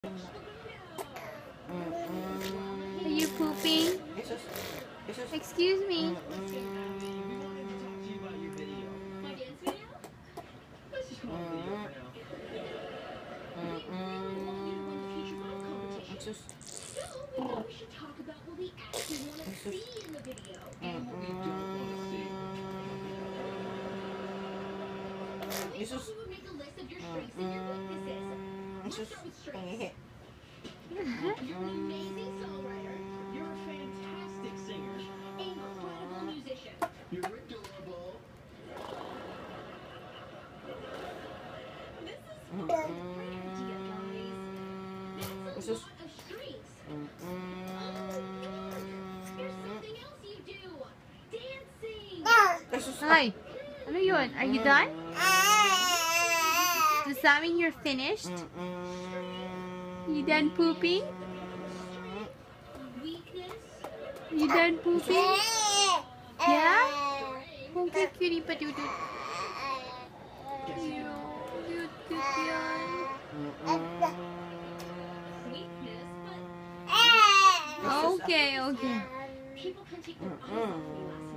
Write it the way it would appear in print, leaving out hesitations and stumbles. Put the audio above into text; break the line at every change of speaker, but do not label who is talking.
Are you pooping? Excuse me.
You're an amazing songwriter. You're a fantastic singer. Incredible musician. You're adorable. This is a great idea, guys. That's a lot of strings. Here's something else you do. Dancing.
Hi. Ano yun? Are you done? Does that mean you're finished? You done pooping? You done pooping? Yeah? Okay, cutie patootie. Okay, okay.
People can take their eyes off you.